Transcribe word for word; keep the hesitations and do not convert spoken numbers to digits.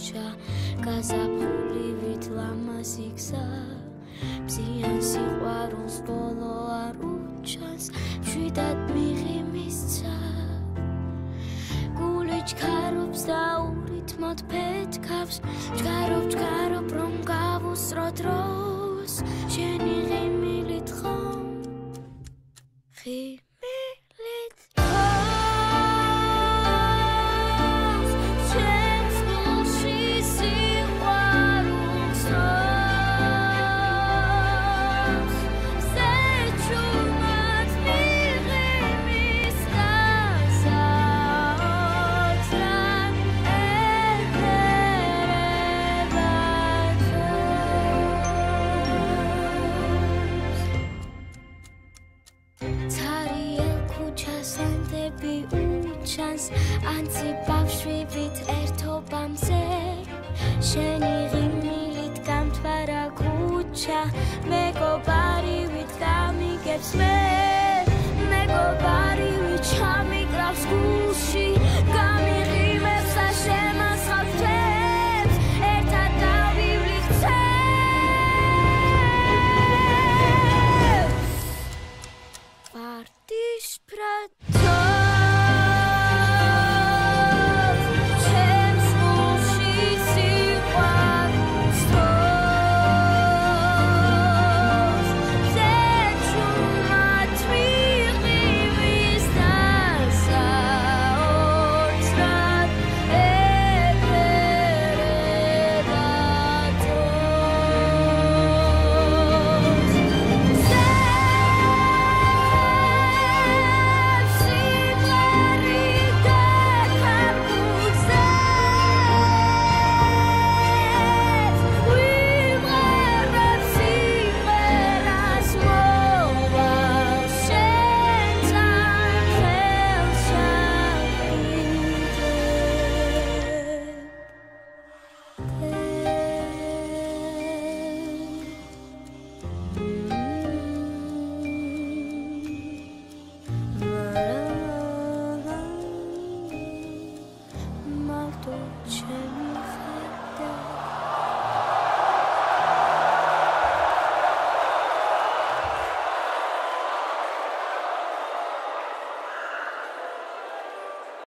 ქუჩა გაზაფხულივით ლამაზი გზა მზიან სიყვარულს ბოლო არ უჩანს მშვიდად მიღიმისცა გული ჩქარობს და ურითმოდ ფეთქავს ჩქარობ ჩქარობ რომ გავუსრო დროს შენი ღიმილით ხომ ღიმილით ანცი ბავშვივით ერთობამზე შენი ღიმილით გამთვარა ქუჩა მეგობარივით გამიგებს მე მეგობარივით ჩამიკრავს გულში გამიღიმებს და შემასხავს თვებს ერთად დავივლი ხცებს ვარდისფრად Чем